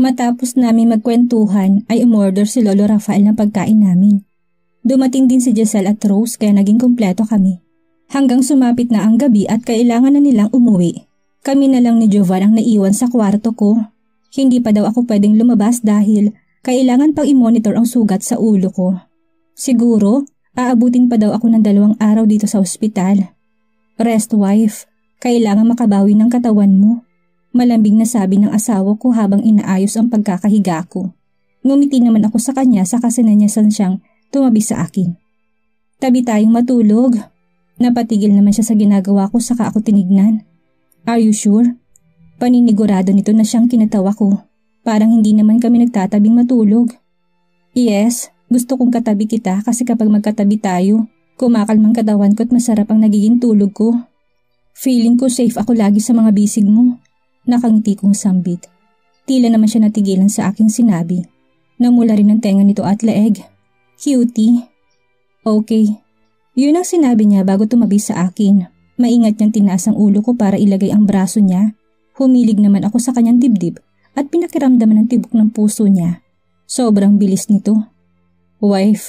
Matapos namin magkwentuhan ay umorder si Lolo Rafael ng pagkain namin. Dumating din si Giselle at Rose kaya naging kumpleto kami. Hanggang sumapit na ang gabi at kailangan na nilang umuwi. Kami na lang ni Jovan ang naiwan sa kwarto ko. Hindi pa daw ako pwedeng lumabas dahil kailangan pang i-monitor ang sugat sa ulo ko. Siguro, aabutin pa daw ako ng 2 araw dito sa ospital. Rest wife, kailangan makabawi ng katawan mo. Malambing na sabi ng asawa ko habang inaayos ang pagkakahiga ko. Ngumiti naman ako sa kanya sa kasinanyasan siyang tumabi sa akin. Tabi tayong matulog. Napatigil naman siya sa ginagawa ko saka ako tinignan. Are you sure? Paninigurado nito na siyang kinatawa ko. Parang hindi naman kami nagtatabing matulog. Yes, gusto kong katabi kita kasi kapag magkatabi tayo, kumakalmang katawan ko at masarap ang nagiging tulog ko. Feeling ko safe ako lagi sa mga bisig mo. Nakangiti kong sambit. Tila naman siya natigilan sa aking sinabi. Namula rin ang tenga nito at leeg. Cutie. Okay. Yun ang sinabi niya bago tumabi sa akin. Maingat niyang tinaas ang ulo ko para ilagay ang braso niya. Humilig naman ako sa kanyang dibdib at pinakiramdaman ang tibok ng puso niya. Sobrang bilis nito. Wife.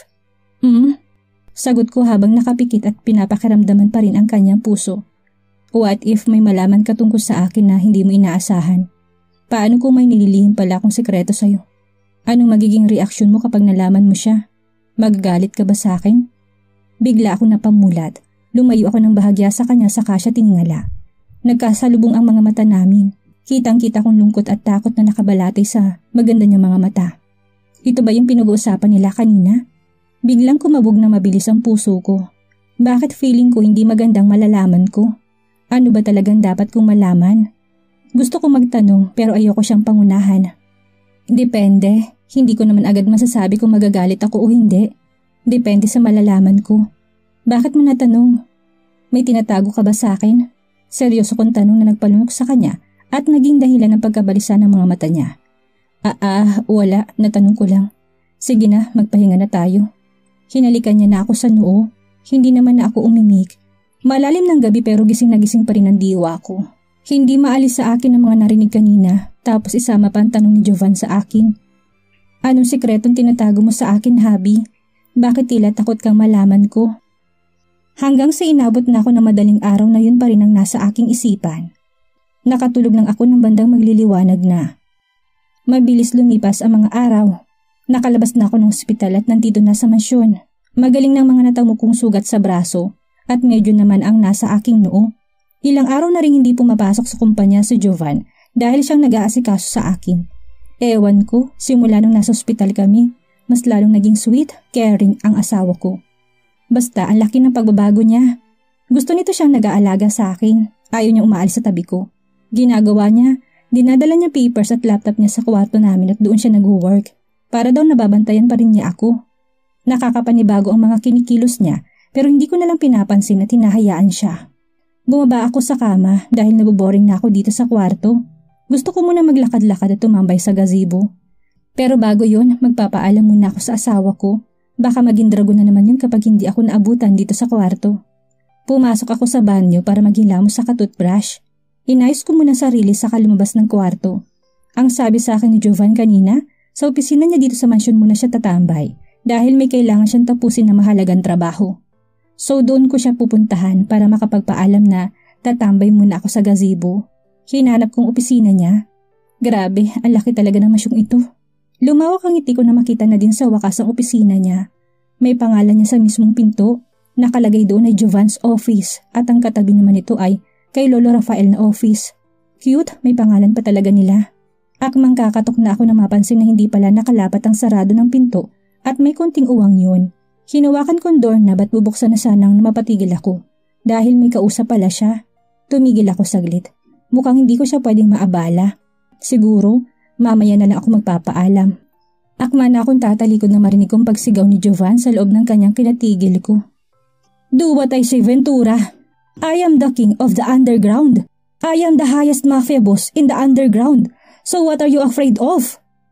Sagot ko habang nakapikit at pinapakiramdaman pa rin ang kanyang puso. What if may malaman ka tungkol sa akin na hindi mo inaasahan? Paano kung may nililihim pala akong sekreto sa'yo? Anong magiging reaksyon mo kapag nalaman mo siya? Magagalit ka ba sa akin? Bigla ako napamulat. Lumayo ako ng bahagya sa kanya saka siya tiningala. Nagkasalubong ang mga mata namin. Kitang-kita kong lungkot at takot na nakabalatay sa maganda niyang mga mata. Ito ba yung pinag-uusapan nila kanina? Biglang kumabog na mabilis ang puso ko. Bakit feeling ko hindi magandang malalaman ko? Ano ba talagang dapat kong malaman? Gusto kong magtanong pero ayoko siyang pangunahan. Depende. Hindi ko naman agad masasabi kung magagalit ako o hindi. Depende sa malalaman ko. Bakit mo natanong? May tinatago ka ba sa akin? Seryoso kong tanong na nagpalunok sa kanya at naging dahilan ng pagkabalisa ng mga mata niya. Wala. Natanong ko lang. Sige na, magpahinga na tayo. Hinalikan niya na ako sa noo. Hindi naman na ako umimik. Malalim ng gabi pero gising na gising pa rin ang diwa ko. Hindi maalis sa akin ang mga narinig kanina tapos isama pa ang tanong ni Jovan sa akin. Anong sikretong tinatago mo sa akin, Habi? Bakit tila takot kang malaman ko? Hanggang sa inabot na ako ng madaling araw na yun pa rin ang nasa aking isipan. Nakatulog lang ako ng bandang magliliwanag na. Mabilis lumipas ang mga araw. Nakalabas na ako ng ospital at nandito na sa mansyon. Magaling ng mga natamo kong sugat sa braso. At medyo naman ang nasa aking noo. Ilang araw na rin hindi pumapasok sa kumpanya si Jovan dahil siyang nag-aasikaso sa akin. Ewan ko, simula nung nasa ospital kami, mas lalong naging sweet, caring ang asawa ko. Basta ang laki ng pagbabago niya. Gusto nito siyang nag-aalaga sa akin. Ayaw niya umaalis sa tabi ko. Ginagawa niya, dinadala niya papers at laptop niya sa kwarto namin at doon siya nag-work. Para daw nababantayan pa rin niya ako. Nakakapanibago ang mga kinikilos niya. Pero hindi ko nalang pinapansin at hinahayaan siya. Bumaba ako sa kama dahil naboboring na ako dito sa kwarto. Gusto ko muna maglakad-lakad at tumambay sa gazebo. Pero bago yun, magpapaalam muna ako sa asawa ko. Baka maging dragon na naman yun kapag hindi ako naabutan dito sa kwarto. Pumasok ako sa banyo para maghilamos sa katutbrush. Inayos ko muna sarili saka lumabas ng kwarto. Ang sabi sa akin ni Jovan kanina, sa opisina niya dito sa mansyon muna siya tatambay dahil may kailangan siyang tapusin na mahalagang trabaho. So doon ko siya pupuntahan para makapagpaalam na tatambay muna ako sa gazebo. Hinanap kong opisina niya. Grabe, ang laki talaga ng masyong ito. Lumawak ang ngiti ko na makita na din sa wakas ang opisina niya. May pangalan niya sa mismong pinto. Nakalagay doon ay Jovan's office at ang katabi naman ito ay kay Lolo Rafael na office. Cute, may pangalan pa talaga nila. Akmang kakatok na ako na mapansin na hindi pala nakalapat ang sarado ng pinto at may konting uwang yun. Hinawakan kong doorknob at bubuksan na sanang mapatigil ako. Dahil may kausap pala siya. Tumigil ako saglit. Mukhang hindi ko siya pwedeng maabala. Siguro, mamaya na lang ako magpapaalam. Akma na akong tatalikod na marinig kong pagsigaw ni Jovan sa loob ng kanyang kinatigil ko. Do what I say, Ventura. I am the king of the underground. I am the highest mafia boss in the underground. So what are you afraid of?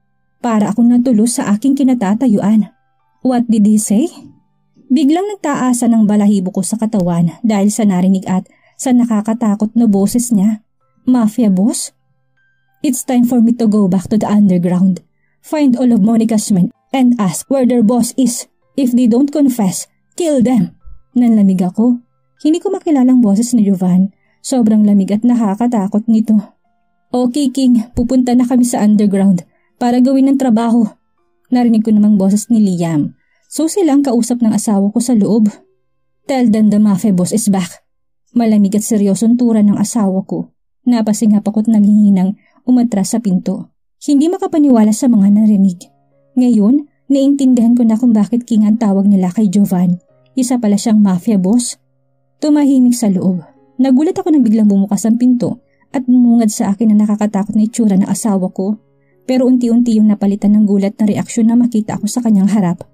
Para akong natulos sa aking kinatatayuan. What did he say? Biglang nagtaasan ng balahibo ko sa katawan dahil sa narinig at sa nakakatakot na boses niya. Mafia boss? It's time for me to go back to the underground. Find all of Monica's men and ask where their boss is. If they don't confess, kill them. Nanlamig ako. Hindi ko makilalang boses ni Jovan. Sobrang lamig at nakakatakot nito. Okay King, pupunta na kami sa underground para gawin ng trabaho. Narinig ko namang boses ni Liam. So silang kausap ng asawa ko sa loob. Tell them the mafia boss is back. Malamig at seryosong tura ng asawa ko. Napasingap ako't nanghihinang umatras sa pinto. Hindi makapaniwala sa mga narinig. Ngayon, naiintindihan ko na kung bakit King ang tawag nila kay Jovan. Isa pala siyang mafia boss. Tumahimik sa loob. Nagulat ako nang biglang bumukas ang pinto at bumungad sa akin na nakakatakot na itsura ng asawa ko. Pero unti-unti yung napalitan ng gulat na reaksyon na makita ako sa kanyang harap.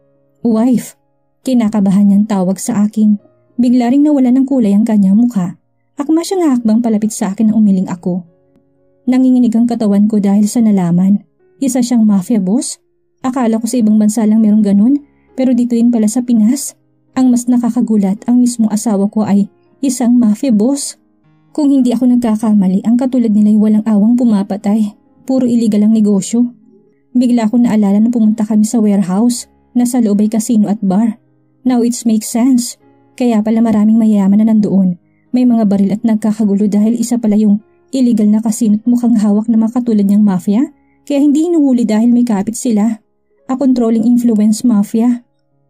Wife, kinakabahan niyang tawag sa akin. Bigla ring nawala ng kulay ang kanyang mukha. Akma siyang hakbang palapit sa akin na umiling ako. Nanginginig ang katawan ko dahil sa nalaman. Isa siyang mafia boss? Akala ko sa ibang bansa lang merong ganun, pero dito rin pala sa Pinas. Ang mas nakakagulat, ang mismong asawa ko ay isang mafia boss. Kung hindi ako nagkakamali, ang katulad nila'y walang awang pumapatay. Puro illegal ang negosyo. Bigla ko naalala nung pumunta kami sa warehouse. Nasa loob ay casino at bar. Now it makes sense. Kaya pala maraming mayayaman na nandoon. May mga baril at nagkakagulo dahil isa pala yung illegal na casino at mukhang hawak na mga katulad niyang mafia. Kaya hindi hinuhuli dahil may kapit sila. A controlling influence mafia.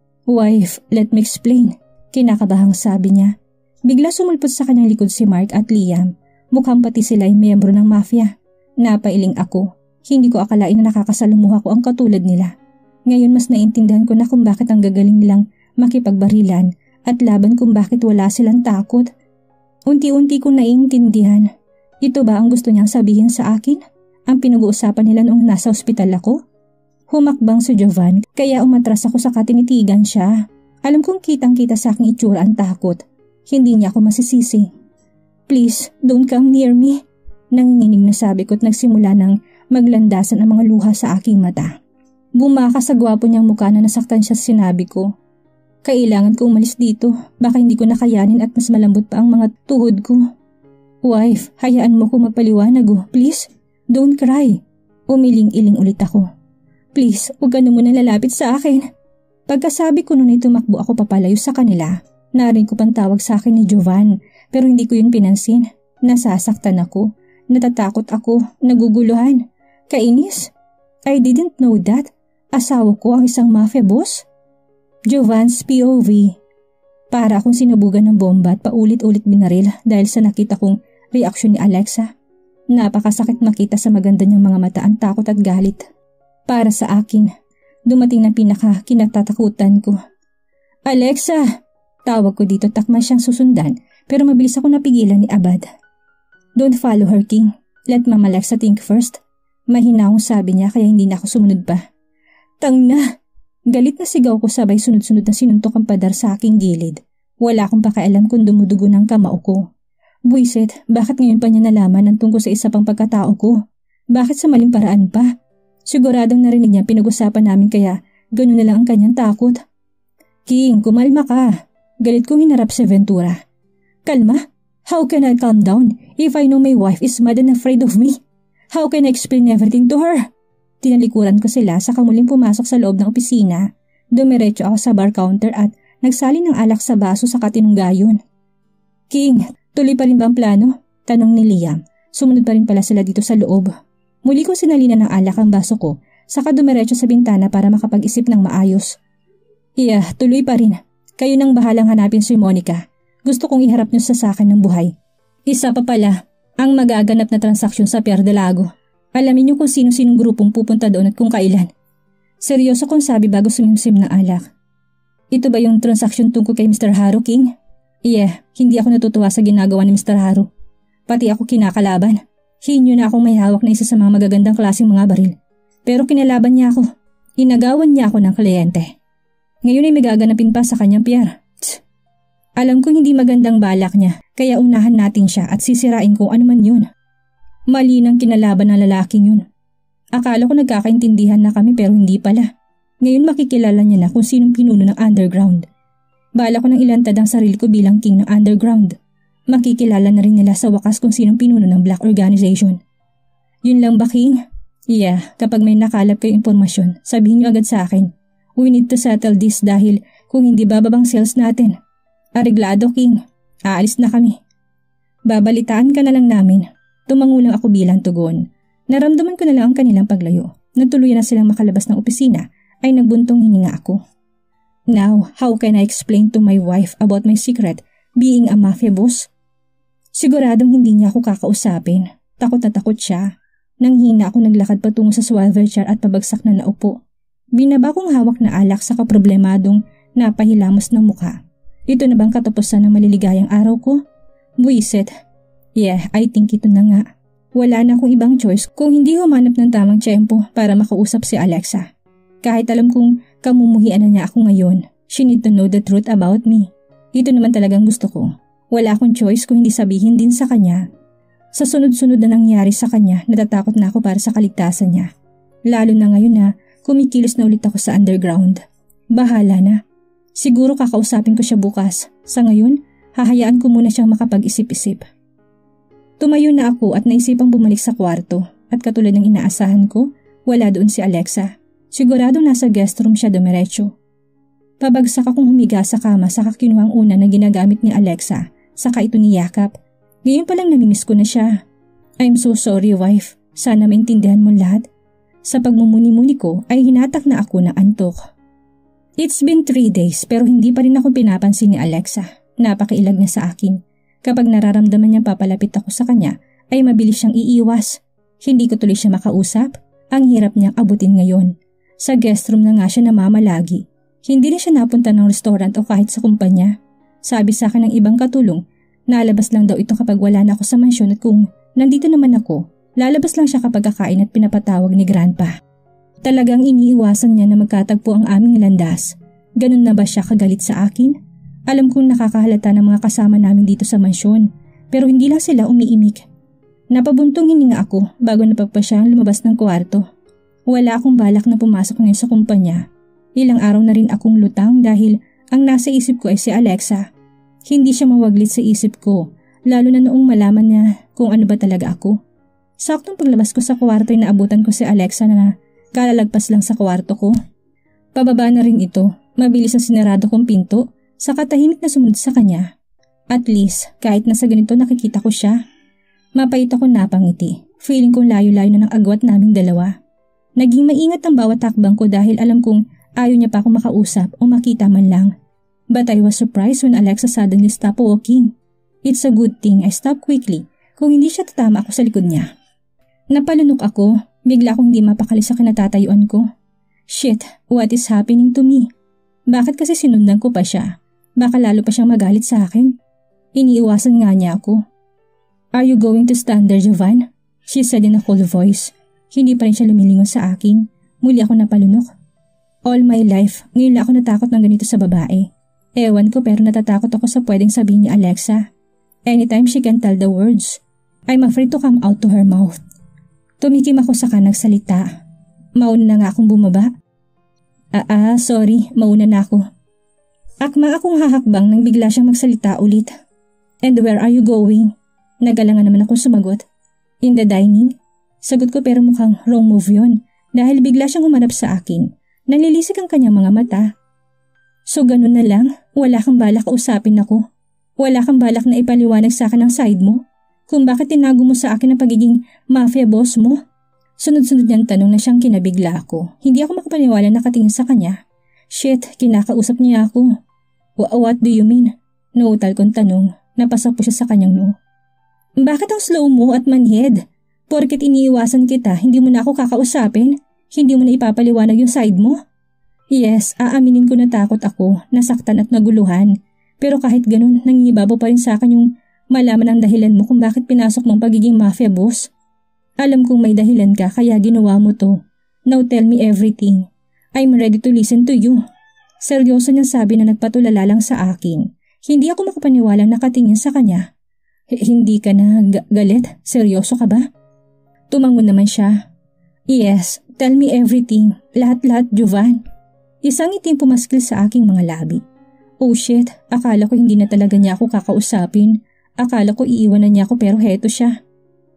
Wife, let me explain. Kinakabahang sabi niya. Bigla sumulpot sa kanyang likod si Mark at Liam. Mukhang pati sila ay miyembro ng mafia. Napailing ako. Hindi ko akalain na nakakasalumuha ko ang katulad nila. Ngayon mas naintindihan ko na kung bakit ang gagaling nilang makipagbarilan at laban kung bakit wala silang takot. Unti-unti kong naiintindihan. Ito ba ang gusto niyang sabihin sa akin? Ang pinag-uusapan nila noong nasa ospital ako? Humakbang si Jovan kaya umatras ako sa katinitigan siya. Alam kong kitang-kita sa aking itsura ang takot. Hindi niya ako masisisi. Please, don't come near me. Nanginginig na sabi ko at nagsimula ng maglandasan ang mga luha sa aking mata. Bumaka sa gwapo niyang mukha na nasaktan siya sa sinabi ko. Kailangan ko umalis dito. Baka hindi ko nakayanin at mas malambot pa ang mga tuhod ko. Wife, hayaan mo ko magpaliwanag oh. Please, don't cry. Umiling-iling ulit ako. Please, huwag ka na muna lalapit sa akin. Pagkasabi ko noon ay tumakbo ako papalayo sa kanila. Narinig ko pang tawag sa akin ni Jovan pero hindi ko yun pinansin. Nasasaktan ako, natatakot ako, naguguluhan. Kainis? I didn't know that. Asawa ko ang isang mafia boss? Jovan's POV. Para akong sinubugan ng bomba at paulit-ulit binaril dahil sa nakita kong reaksyon ni Alexa. Napakasakit makita sa maganda niyang mga mata ang takot at galit. Para sa akin, dumating na pinaka-kinatatakutan ko. Alexa! Tawag ko dito, takma siyang susundan pero mabilis ako napigilan ni Abad. Don't follow her, King. Let Mama Alexa think first. Mahina akong sabi niya kaya hindi na ako sumunod pa. Tang na! Galit na sigaw ko sabay sunod-sunod na sinuntok ang padar sa aking gilid. Wala akong pakialam kung dumudugo ng kamao ko. Buisit, bakit ngayon pa niya nalaman ang tungkol sa isa pang pagkatao ko? Bakit sa maling paraan pa? Siguradong narinig niya pinag-usapan namin kaya gano'n na lang ang kanyang takot. King, kumalma ka. Galit kong hinarap si Ventura. Kalma? How can I calm down if I know my wife is mad and afraid of me? How can I explain everything to her? Tinalikuran ko sila sa muling pumasok sa loob ng opisina. Dumiretso ako sa bar counter at nagsali ng alak sa baso sa katinunggayon. King, tuloy pa rin ba ang plano? Tanong ni Liam. Sumunod pa rin pala sila dito sa loob. Muli ko sinalina ng alak ang baso ko, saka dumiretso sa bintana para makapag-isip ng maayos. Yeah, tuloy pa rin. Kayo nang bahalang hanapin si Monica. Gusto kong iharap niyo sa akin ng buhay. Isa pa pala, ang magaganap na transaksyon sa Pier del Lago. Alamin niyo kung sino-sinong grupong pupunta doon at kung kailan. Seryoso kong sabi bago sumimsim ng alak. Ito ba yung transaksyon tungkol kay Mr. Haru, King? Yeah, hindi ako natutuwa sa ginagawa ni Mr. Haru. Pati ako kinakalaban. Hinyo na akong may hawak na isa sa mga magagandang klaseng mga baril. Pero kinalaban niya ako. Inagawan niya ako ng kliyente. Ngayon ay may gaganapin pa sa kanyang pier. Alam kong hindi magandang balak niya, kaya unahan natin siya at sisirain kung ano man yun. Mali nang kinalaban ng lalaking yun. Akala ko nagkakaintindihan na kami pero hindi pala. Ngayon makikilala niya na kung sinong pinuno ng underground. Bala ko nang ilantad ang sarili ko bilang king ng underground. Makikilala na rin nila sa wakas kung sinong pinuno ng black organization. Yun lang ba, King? Yeah, kapag may nakalap kayong impormasyon, sabihin niyo agad sa akin. We need to settle this dahil kung hindi bababang sales natin. Areglado, King. Aalis na kami. Babalitaan ka na lang namin. Tumango lang ako bilang tugon. Naramdaman ko na lang ang kanilang paglayo. Natuluyan na silang makalabas ng opisina ay nagbuntong hininga ako. Now, how can I explain to my wife about my secret being a mafia boss? Siguradong hindi niya ako kakausapin. Takot na takot siya. Nang hina ako naglakad patungo sa swivel chair at pabagsak na naupo. Binaba kong hawak na alak sa kaproblemadong napahilamos ng mukha. Ito na bang katapusan ng maliligayang araw ko? Buisit. Yeah, I think ito na nga. Wala na akong ibang choice kung hindi humanap ng tamang tiyempo para makausap si Alexa. Kahit alam kong kamumuhian na niya ako ngayon, she need to know the truth about me. Ito naman talagang gusto ko. Wala akong choice kung hindi sabihin din sa kanya. Sa sunod-sunod na nangyari sa kanya, natatakot na ako para sa kaligtasan niya. Lalo na ngayon na kumikilos na ulit ako sa underground. Bahala na. Siguro kakausapin ko siya bukas. Sa ngayon, hahayaan ko muna siyang makapag-isip-isip. Tumayo na ako at naisipang bumalik sa kwarto at katulad ng inaasahan ko, wala doon si Alexa. Sigurado nasa guest room siya dumiretso. Pabagsak akong humiga sa kama saka kinuha ang una na ginagamit ni Alexa, saka ito niyakap. Ngayon palang namimiss ko na siya. I'm so sorry, wife. Sana maintindihan mo lahat. Sa pagmumuni-muni ko ay hinatak na ako ng antok. It's been 3 days pero hindi pa rin ako pinapansin ni Alexa. Napakailag niya sa akin. Kapag nararamdaman niya papalapit ako sa kanya ay mabilis siyang iiwas. Hindi ko tuloy siya makausap. Ang hirap niyang abutin ngayon. Sa guest room na nga siya namamalagi. Hindi rin siya napunta ng restaurant o kahit sa kumpanya. Sabi sa akin ng ibang katulong, nalabas lang daw ito kapag wala na ako sa mansyon at kung nandito naman ako, lalabas lang siya kapag kakain at pinapatawag ni Grandpa. Talagang iniiwasan niya na magkatagpo ang aming landas. Ganun na ba siya kagalit sa akin? Alam kong nakakahalata ng mga kasama namin dito sa mansyon, pero hindi lang sila umiimik. Napabuntong hininga ako bago napagpa siyang lumabas ng kwarto. Wala akong balak na pumasok ngayon sa kumpanya. Ilang araw na rin akong lutang dahil ang nasa isip ko ay si Alexa. Hindi siya mawaglit sa isip ko, lalo na noong malaman niya kung ano ba talaga ako. Saktong paglabas ko sa kwarto ay naabutan ko si Alexa na kalalagpas lang sa kwarto ko. Pababa na rin ito, mabilis ang sinarado kong pinto, saka tahimik na sumunod sa kanya. At least, kahit nasa ganito nakikita ko siya. Mapait ako napangiti, feeling kong layo-layo na ng agwat naming dalawa. Naging maingat ang bawat takbang ko dahil alam kong ayaw niya pa ako makausap o makita man lang. But I was surprised when Alexa suddenly stopped walking. It's a good thing I stopped quickly kung hindi siya tatama ako sa likod niya. Napalunok ako, bigla akong hindi mapakali sa kinatatayuan ko. Shit, what is happening to me? Bakit kasi sinundan ko pa siya? Baka lalo pa siyang magalit sa akin. Iniiwasan nga niya ako. Are you going to stand there, Jovan? She said in a cold voice. Hindi pa rin siya lumilingon sa akin. Muli ako napalunok. All my life, ngayon lang ako natakot ng ganito sa babae. Ewan ko pero natatakot ako sa pwedeng sabihin ni Alexa. Anytime she can tell the words, I'm afraid to come out to her mouth. Tumikim ako sa kanang salita. Mauna na nga akong bumaba. Sorry, mauna na ako. Akma akong hahakbang nang bigla siyang magsalita ulit. And where are you going? Nagalangan naman akong sumagot. In the dining? Sagot ko pero mukhang wrong move yun dahil bigla siyang humanap sa akin. Nalilisik ang kanyang mga mata. So ganun na lang, wala kang balak kausapin ako. Wala kang balak na ipaliwanag sa akin ang side mo? Kung bakit tinago mo sa akin ang pagiging mafia boss mo? Sunod-sunod niyang tanong na siyang kinabigla ako. Hindi ako makapaniwala nakatingin sa kanya. Shit, kinakausap niya ako. What do you mean? Nautal kong tanong. Napasak po siya sa kanyang no. Bakit ang slow mo at manhead? Porket iniiwasan kita, hindi mo na ako kakausapin? Hindi mo na ipapaliwanag yung side mo? Yes, aaminin ko na takot ako, nasaktan at naguluhan. Pero kahit ganun, nangingibabaw pa rin sa akin yung malaman ang dahilan mo kung bakit pinasok mong pagiging mafia boss. Alam kong may dahilan ka kaya ginawa mo to. Now tell me everything. I'm ready to listen to you. Seryoso niyang sabi na nagpatulala lang sa akin. Hindi ako makapaniwalang nakatingin sa kanya. Hindi ka na galit? Seryoso ka ba? Tumangon naman siya. Yes, tell me everything. Lahat-lahat, Jovan. Isang itim pumaskil sa aking mga labi. Oh shit, akala ko hindi na talaga niya ako kakausapin. Akala ko iiwanan niya ako pero heto siya.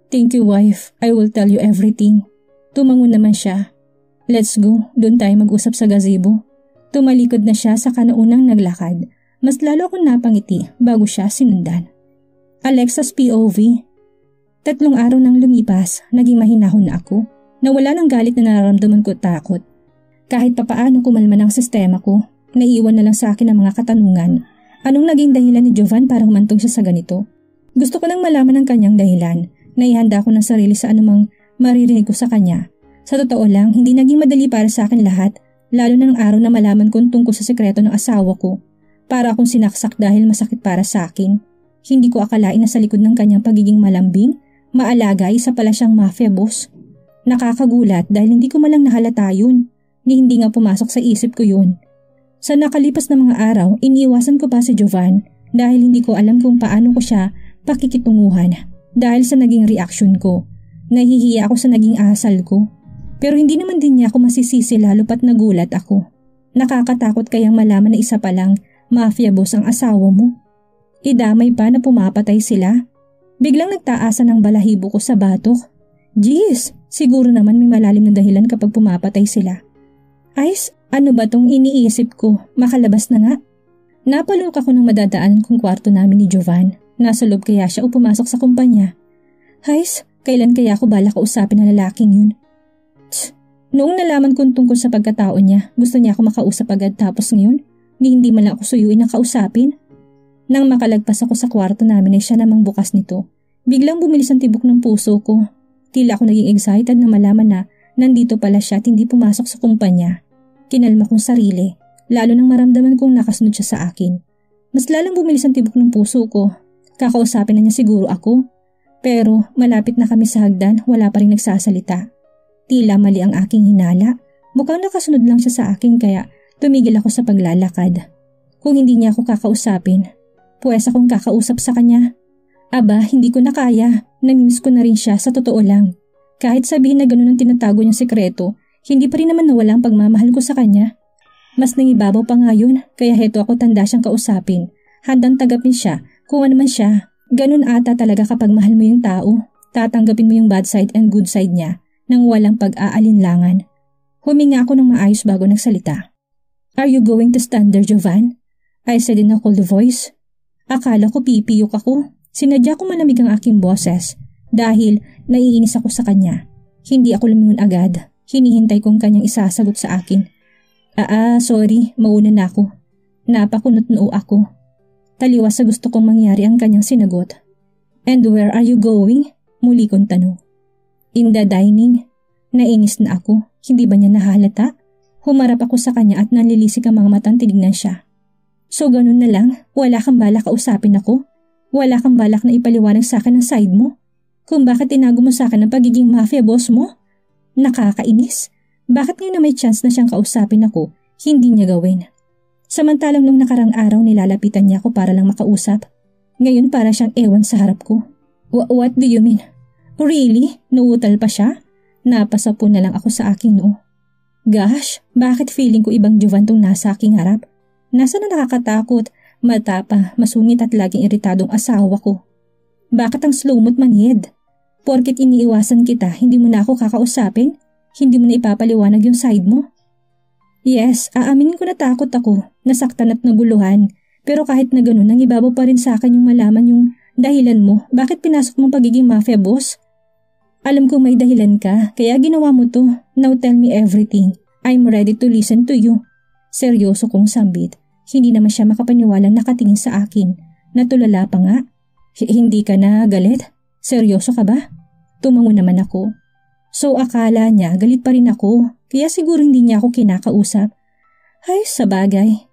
Thank you, wife. I will tell you everything. Tumangon naman siya. Let's go, doon tayo mag-usap sa gazebo. Tumalikod na siya sa kanaunang naglakad. Mas lalo akong napangiti bago siya sinundan. Alexa's POV. 3 araw nang lumipas, naging mahinahon na ako. Nawala ng galit na nararamdaman ko takot. Kahit papaano kumalma ng sistema ko, naiiwan na lang sa akin ang mga katanungan. Anong naging dahilan ni Jovan para humantong siya sa ganito? Gusto ko nang malaman ang kanyang dahilan. Naihanda ko ng sarili sa anumang maririnig ko sa kanya. Sa totoo lang, hindi naging madali para sa akin lahat, lalo na ng araw na malaman kong tungkol sa sekreto ng asawa ko. Para akong sinaksak dahil masakit para sa akin. Hindi ko akalain na sa likod ng kanyang pagiging malambing, maalaga, isa pala siyang mafia boss. Nakakagulat dahil hindi ko malang nahalata yun, ni hindi nga pumasok sa isip ko yun. Sa nakalipas na mga araw, iniiwasan ko pa si Jovan dahil hindi ko alam kung paano ko siya pakikitunguhan. Dahil sa naging reaksyon ko, nahihiya ako sa naging asal ko. Pero hindi naman din niya ako masisisi lalo pat nagulat ako. Nakakatakot kayang malaman na isa palang mafia boss ang asawa mo. Idamay pa na pumapatay sila. Biglang nagtaasan ang balahibo ko sa batok. Jeez, siguro naman may malalim na dahilan kapag pumapatay sila. Ice, ano ba tong iniisip ko? Makalabas na nga. Napalok ako ng madadaan kung kwarto namin ni Jovan. Nasa loob kaya siya o pumasok sa kumpanya? Hais, kailan kaya ako bala kausapin na lalaking yun? Noong nalaman kong tungkol sa pagkatao niya, gusto niya ako makausap agad tapos ngayon, hindi man lang ako suyuin na kausapin. Nang makalagpas ako sa kwarto namin ay siya namang bukas nito. Biglang bumilis ang tibok ng puso ko. Tila ako naging excited na malaman na nandito pala siya at hindi pumasok sa kumpanya. Kinalma kong sarili, lalo nang maramdaman kong nakasunod siya sa akin. Mas lalang bumilis ang tibok ng puso ko. Kakausapin na niya siguro ako. Pero malapit na kami sa hagdan, wala pa rin nagsasalita. Tila mali ang aking hinala. Mukhang nakasunod lang siya sa akin kaya tumigil ako sa paglalakad. Kung hindi niya ako kakausapin, pwes akong kakausap sa kanya. Aba, hindi ko na kaya. Namimiss ko na rin siya sa totoo lang. Kahit sabihin na ganun ang tinatago niyang sekreto, hindi pa rin naman nawala ang pagmamahal ko sa kanya. Mas nangibabaw pa nga yun, kaya heto ako tanda siyang kausapin. Handang tagapin siya. Kung ano man siya, ganun ata talaga kapag mahal mo yung tao. Tatanggapin mo yung bad side and good side niya nang walang pag-aalinlangan. Huminga ako ng maayos bago nagsalita. Are you going to stand there, Jovan? I said in a cold voice. Akala ko pipiyok ako. Sinadya ko malamig ang aking boses dahil naiinis ako sa kanya. Hindi ako lumingon agad. Hinihintay kong kanyang isasagot sa akin. Sorry, mauna na ako. Napakunot noo ako. Taliwas sa gusto kong mangyari ang kanyang sinagot. And where are you going? Muli kong tanong. In the dining. Nainis na ako. Hindi ba niya nahalata? Humarap ako sa kanya at nalilisik ang mga matang tinignan siya. So ganun na lang, wala kang balak kausapin ako? Wala kang balak na ipaliwanag sa akin ang side mo? Kung bakit tinago mo sa akin ang pagiging mafia boss mo? Nakakainis. Bakit ngayon na may chance na siyang kausapin ako, hindi niya gawin? Samantalang nung nakarang araw nilalapitan niya ako para lang makausap. Ngayon para siyang ewan sa harap ko. What do you mean? Really? Nuutal pa siya? Napasapo na lang ako sa aking noo. Gosh, bakit feeling ko ibang Jovan tong nasa aking harap? Nasa na nakakatakot, matapa, masungit at laging iritadong asawa ko. Bakit ang slow mo't manhid? Porket iniiwasan kita, hindi mo na ako kakausapin? Hindi mo na ipapaliwanag yung side mo? Yes, aaminin ko na takot ako, nasaktan at naguluhan. Pero kahit na ganun, nangibabaw pa rin sa akin yung malaman yung dahilan mo. Bakit pinasok mong pagiging mafia boss? Alam ko may dahilan ka, kaya ginawa mo to. Now tell me everything. I'm ready to listen to you. Seryoso kong sambit. Hindi naman siya makapaniwalang nakatingin sa akin. Natulala pa nga. Hindi ka na galit? Seryoso ka ba? Tumango naman ako. So akala niya galit pa rin ako. Kaya siguro hindi niya ako kinakausap. Ay, sabagay.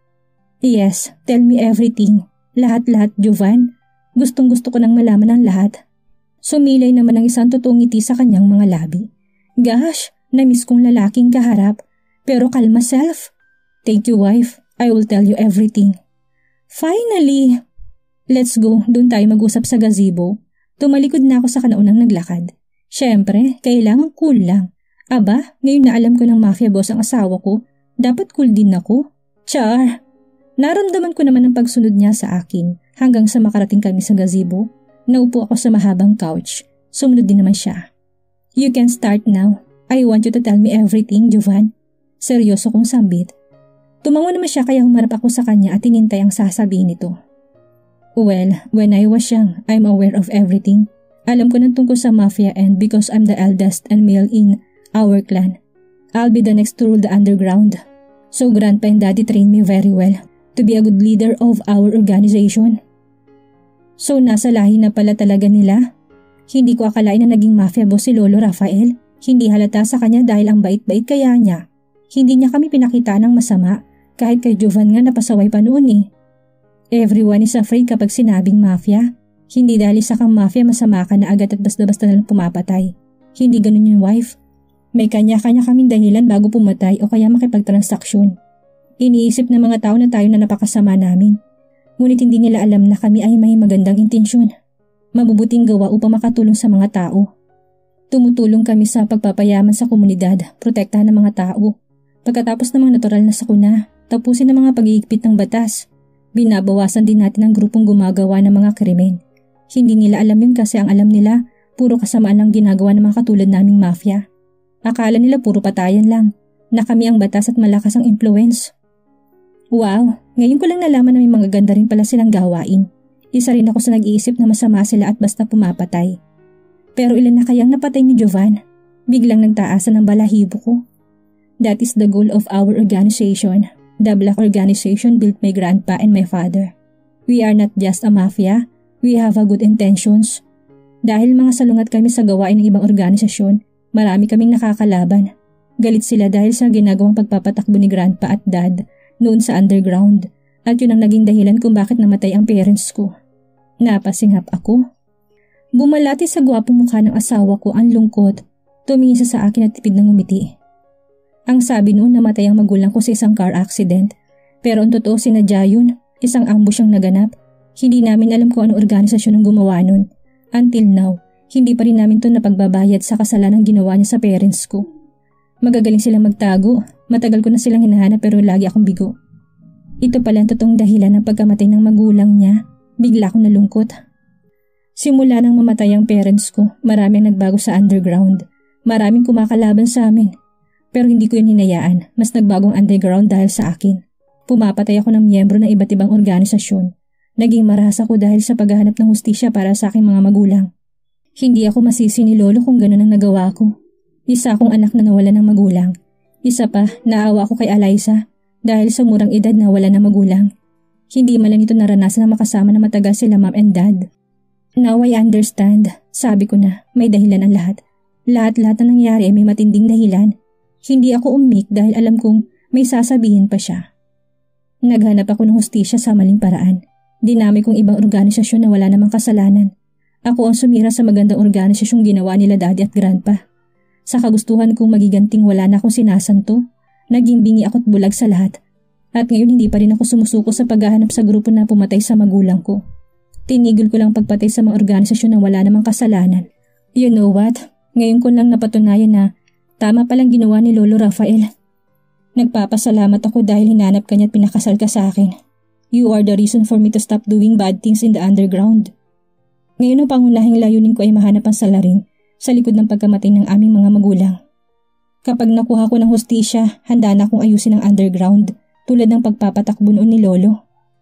Yes, tell me everything. Lahat-lahat, Jovan. Gustong-gusto ko nang malaman ang lahat. Sumilay naman ang isang totoong ngiti sa kanyang mga labi. Gosh, namiss kong lalaking kaharap. Pero kalma self. Thank you, wife. I will tell you everything. Finally! Let's go, doon tayo mag-usap sa gazebo. Tumalikod na ako sa kanaunang naglakad. Siyempre, kailangan cool lang. Aba, ngayon na alam ko ng mafia boss ang asawa ko, dapat cool din ako. Char! Naramdaman ko naman ang pagsunod niya sa akin hanggang sa makarating kami sa gazebo. Naupo ako sa mahabang couch. Sumunod din naman siya. You can start now. I want you to tell me everything, Jovan. Seryoso kong sambit. Tumango naman siya kaya humarap ako sa kanya at tinintay ang sasabihin nito. Well, when I was young, I'm aware of everything. Alam ko nang tungkol sa mafia and because I'm the eldest and male in our clan, I'll be the next to rule the underground. So Grandpa and Daddy trained me very well to be a good leader of our organization. So nasa lahi na pala talaga nila? Hindi ko akalain na naging mafia boss si Lolo Rafael. Hindi halata sa kanya dahil ang bait-bait kaya niya. Hindi niya kami pinakita ng masama kahit kay Jovan nga napasaway pa noon eh. Everyone is afraid kapag sinabing mafia. Hindi dahil isa kang mafia masama ka na agad at basta-basta nalang pumapatay. Hindi ganun yung wife. May kanya-kanya kaming dahilan bago pumatay o kaya makipagtransaksyon. Iniisip ng mga tao na tayo na napakasama namin. Ngunit hindi nila alam na kami ay may magandang intensyon. Mabubuting gawa upang makatulong sa mga tao. Tumutulong kami sa pagpapayaman sa komunidad, protektahan ng mga tao. Pagkatapos ng mga natural na sakuna, tapusin ang mga pag-iigpit ng batas. Binabawasan din natin ang grupong gumagawa ng mga krimen. Hindi nila alam yun kasi ang alam nila, puro kasamaan lang ginagawa ng mga katulad naming mafia. Akala nila puro patayan lang, na kami ang batas at malakas ang influence. Wow, ngayon ko lang nalaman na may mga ganda rin pala silang gawain. Isa rin ako sa nag-iisip na masama sila at basta pumapatay. Pero ilan na kayang napatay ni Jovan? Biglang nagtaasan ng balahibo ko. That is the goal of our organization. The Black Organization built my grandpa and my father. We are not just a mafia, we have a good intentions. Dahil mga salungat kami sa gawain ng ibang organisasyon, marami kaming nakakalaban. Galit sila dahil sa ginagawang pagpapatakbo ni grandpa at dad noon sa underground at yun ang naging dahilan kung bakit namatay ang parents ko. Napasinghap ako. Bumalati sa gwapong mukha ng asawa ko ang lungkot. Tumingin siya sa akin at tipid ng umiti. Ang sabi noon namatay ang magulang ko sa isang car accident. Pero ang totoo sinadya yun, isang ambush ang naganap. Hindi namin alam kung anong organisasyon ang gumawa nun. Until now, hindi pa rin namin to napagbabayad sa kasalanang ginawa niya sa parents ko. Magagaling silang magtago. Matagal ko na silang hinahanap pero lagi akong bigo. Ito pala ang totoong dahilan ng pagkamatay ng magulang niya. Bigla akong nalungkot. Simula nang mamatay ang parents ko, maraming nagbago sa underground. Maraming kumakalaban sa amin. Pero hindi ko yun hinayaan, mas nagbagong underground dahil sa akin. Pumapatay ako ng miyembro ng iba't ibang organisasyon. Naging marahas ako dahil sa paghahanap ng hustisya para sa aking mga magulang. Hindi ako masisi ni Lolo kung ganun ang nagawa ko. Isa akong anak na nawala ng magulang. Isa pa, naawa ako kay Eliza dahil sa murang edad na wala ng magulang. Hindi man lang ito naranasan na makasama na matagal sila mom and dad. Now I understand. Sabi ko na, may dahilan ang lahat. Lahat-lahat na nangyari ay may matinding dahilan. Hindi ako umik dahil alam kong may sasabihin pa siya. Naghanap ako ng hustisya sa maling paraan. Dinamay kong ibang organisasyon na wala namang kasalanan. Ako ang sumira sa magandang organisasyong ginawa nila daddy at grandpa. Sa kagustuhan kong magiganting wala na akong sinasanto, naging bingi ako't bulag sa lahat. At ngayon hindi pa rin ako sumusuko sa paghahanap sa grupo na pumatay sa magulang ko. Tinigil ko lang pagpatay sa mga organisasyon na wala namang kasalanan. You know what? Ngayon ko lang napatunayan na tama palang ginawa ni Lolo Rafael. Nagpapasalamat ako dahil hinanap ka niya at pinakasal ka sa akin. You are the reason for me to stop doing bad things in the underground. Ngayon ang pangunahing layunin ko ay mahanap ang salarin sa likod ng pagkamatay ng aming mga magulang. Kapag nakuha ko ng hustisya, handa na akong ayusin ang underground tulad ng pagpapatakbo noon ni Lolo.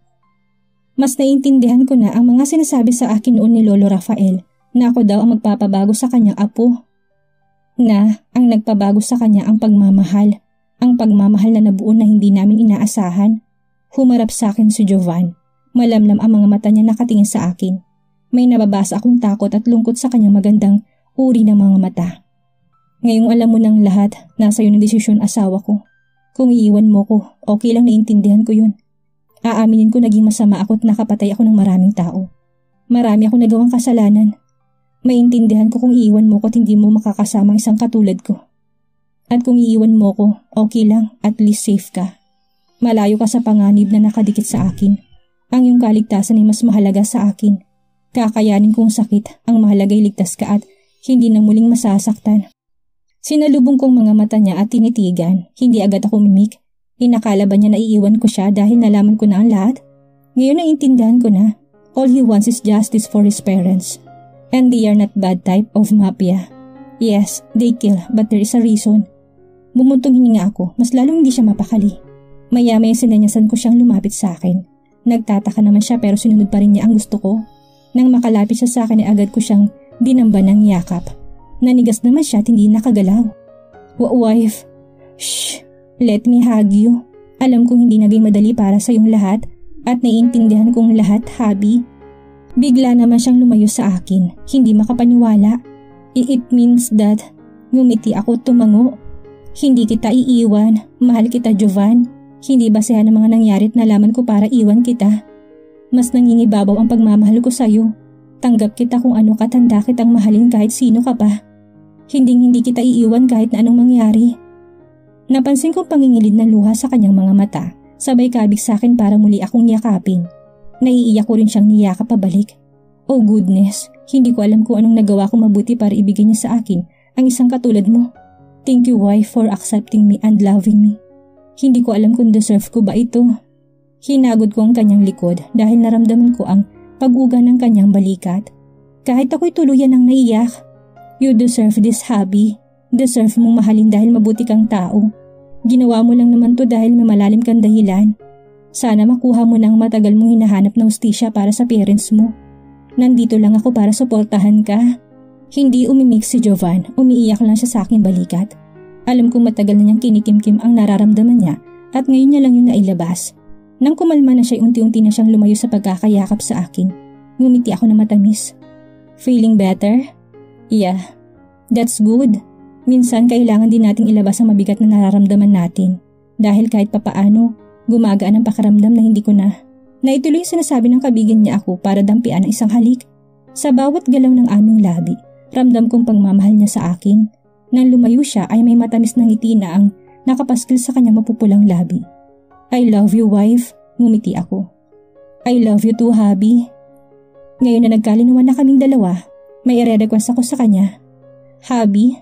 Mas naiintindihan ko na ang mga sinasabi sa akin noon ni Lolo Rafael na ako daw ang magpapabago sa kanyang apo. Na ang nagpabago sa kanya ang pagmamahal. Ang pagmamahal na nabuo na hindi namin inaasahan. Humarap sa akin si Jovan. Malamlam ang mga mata niya nakatingin sa akin. May nababasa akong takot at lungkot sa kanyang magandang uri ng mga mata. Ngayong alam mo ng lahat, nasa iyo ng desisyon asawa ko. Kung iiwan mo ko, okay lang, naiintindihan ko yun. Aaminin ko naging masama ako at nakapatay ako ng maraming tao. Marami akong nagawang kasalanan. Maintindihan ko kung iiwan mo ko at hindi mo makakasama isang katulad ko. At kung iiwan mo ko, okay lang, at least safe ka. Malayo ka sa panganib na nakadikit sa akin. Ang iyong kaligtasan ay mas mahalaga sa akin. Kakayanin kong sakit, ang mahalaga ay ligtas ka at hindi na muling masasaktan. Sinalubong kong mga mata niya at tinitigan, hindi agad ako mimik. Inakala ba niya na iiwan ko siya dahil nalaman ko na ang lahat? Ngayon naiintindihan ko na, all he wants is justice for his parents. And they are not bad type of mafia. Yes, they kill but there is a reason. Bumuntong hininga ako, mas lalong hindi siya mapakali. Maya-maya sinanyasan ko siyang lumapit sa akin. Nagtataka naman siya pero sinunod pa rin niya ang gusto ko. Nang makalapit siya sa akin ay agad ko siyang dinamba ng yakap. Nanigas naman siya at hindi nakagalaw. Wife, shh, let me hug you. Alam kong hindi naging madali para sa iyong lahat at naiintindihan kong lahat, hubby. Bigla naman siyang lumayo sa akin, hindi makapaniwala. It means that, ngumiti ako tumango. Hindi kita iiwan, mahal kita Jovan. Hindi basehan ng mga nangyari at nalaman ko para iwan kita. Mas nangingibabaw ang pagmamahal ko sa'yo. Tanggap kita kung ano katanda kitang mahalin kahit sino ka pa. Hindi kita iiwan kahit na anong mangyari. Napansin kong pangingilid na luha sa kanyang mga mata, sabay kabig sa akin para muli akong yakapin. Naiiyak ko rin siyang niyakap pabalik. Oh goodness, hindi ko alam kung anong nagawa ko mabuti para ibigay niya sa akin ang isang katulad mo. Thank you wife for accepting me and loving me. Hindi ko alam kung deserve ko ba ito. Hinagod ko ang kanyang likod dahil naramdaman ko ang pag-uga ng kanyang balikat. Kahit ako'y tuluyan ng naiyak. You deserve this hubby. Deserve mong mahalin dahil mabuti kang tao. Ginawa mo lang naman to dahil may malalim kang dahilan. Sana makuha mo na ang matagal mong hinahanap na hustisya para sa parents mo. Nandito lang ako para suportahan ka. Hindi umimik si Jovan, umiiyak lang siya sa aking balikat. Alam kong matagal na niyang kinikimkim ang nararamdaman niya at ngayon niya lang yun nailabas. Nang kumalma na siya, unti-unti na siyang lumayo sa pagkakayakap sa akin. Ngumiti ako na matamis. Feeling better? Yeah, that's good. Minsan kailangan din nating ilabas ang mabigat na nararamdaman natin. Dahil kahit papaano, gumagaan ang pakiramdam na hindi ko na. Naituloy yung sinasabi ng kabigyan niya ako para dampian ang isang halik. Sa bawat galaw ng aming labi, ramdam kong pagmamahal niya sa akin. Nang lumayo siya ay may matamis na ngiti na ang nakapaskil sa kanyang mapupulang labi. I love you wife, ngumiti ako. I love you too hubby. Ngayon na nagkalinuan na kaming dalawa, may i-request ako sa kanya. Hubby?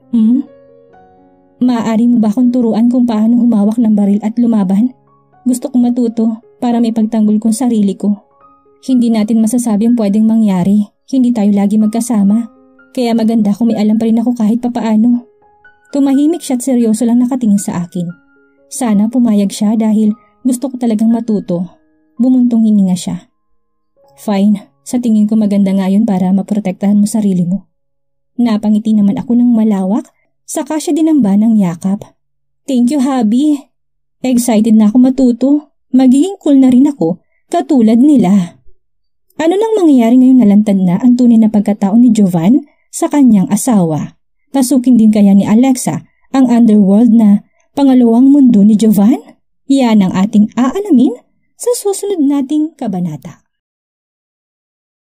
Maaari mo ba akong turuan kung paano humawak ng baril at lumaban? Gusto kong matuto para may pagtanggol kong sarili ko. Hindi natin masasabi ang pwedeng mangyari. Hindi tayo lagi magkasama. Kaya maganda kung may alam pa rin ako kahit papaano. Tumahimik siya at seryoso lang nakatingin sa akin. Sana pumayag siya dahil gusto ko talagang matuto. Bumuntong hininga siya. Fine, sa tingin ko maganda nga yun para maprotektahan mo sarili mo. Napangiti naman ako ng malawak, saka siya dinamba ng yakap. Thank you hubby. Excited na ako matuto. Magiging cool na rin ako, katulad nila. Ano nang mangyayari ngayon nalantad na ang tunay na pagkatao ni Jovan sa kanyang asawa? Pasukin din kaya ni Alexa ang underworld na pangalawang mundo ni Jovan? Yan ang ating aalamin sa susunod nating kabanata.